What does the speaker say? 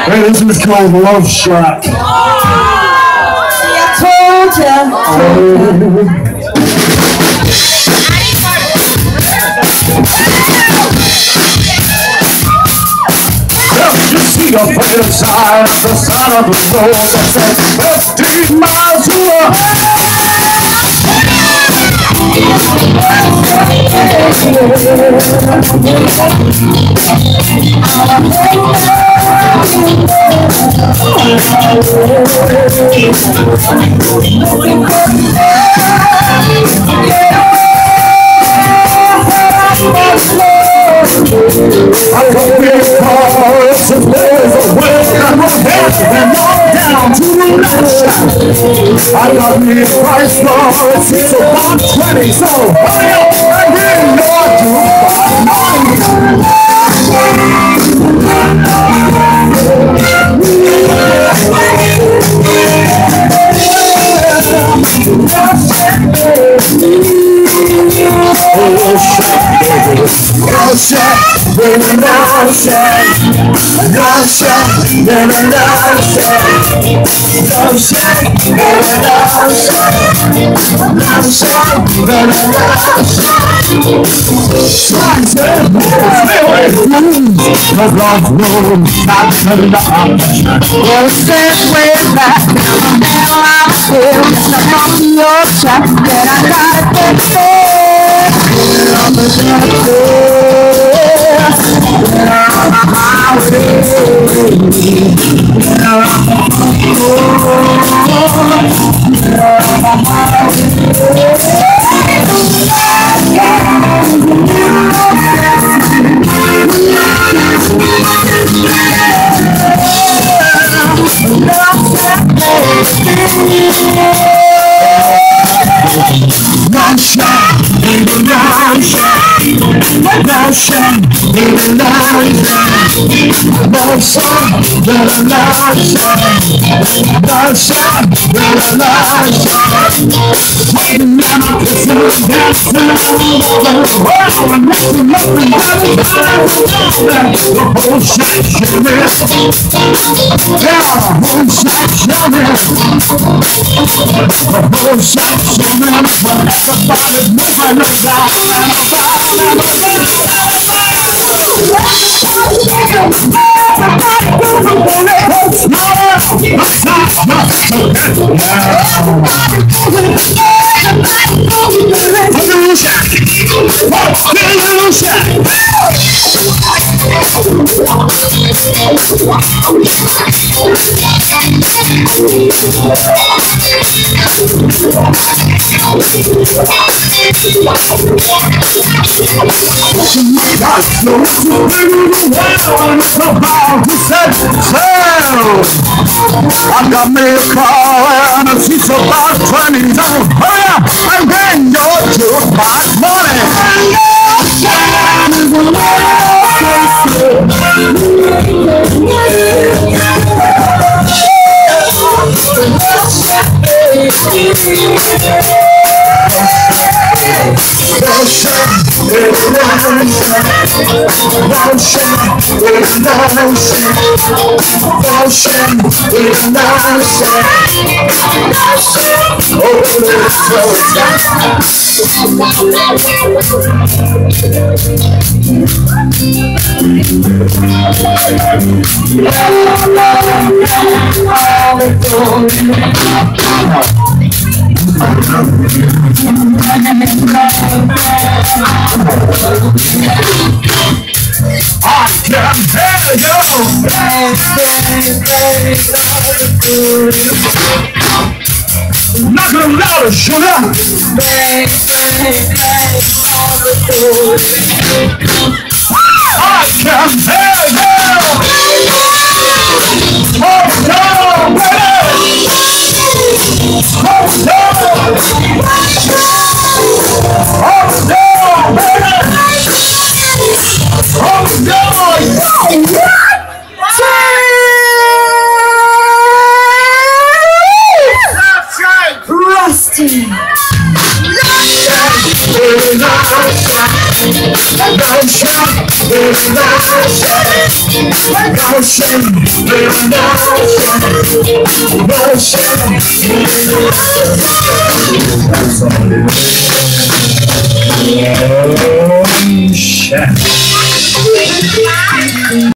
Hey, this is called Love Shack. I told ya. You see a plain sign at the side of the road that says 15 miles to I got big cars and there's a way and we're heading on down to the left. I got me a price card, it's about 20, so hurry up and get your jukebox. No shit, baby, no shit. No shit, baby, no shit. No shit, baby, no shit. No shit, baby, no shit. Try to move, cause love's room, not turning the option. Well, since way back, now I'm here. Just a monkey or track that I gotta get there. I'm a no shot, baby, no shot. No shot, baby, no shot. No shot, baby, no shot. No shot, baby, no shot. Wait a minute, it's not dancing all over the world. I'm nothing but the whole shot, show me. Yeah, the whole shot, show me. The whole shot, show me. Everybody's moving I got me a car and a seat's about 20. So hurry up and bring your jukebox money. I can hear you. Knock it louder, sugar. I can hear you. Hold on, baby. Hold on. Hold on, baby. Hold on. Rusty. No shot, Shit.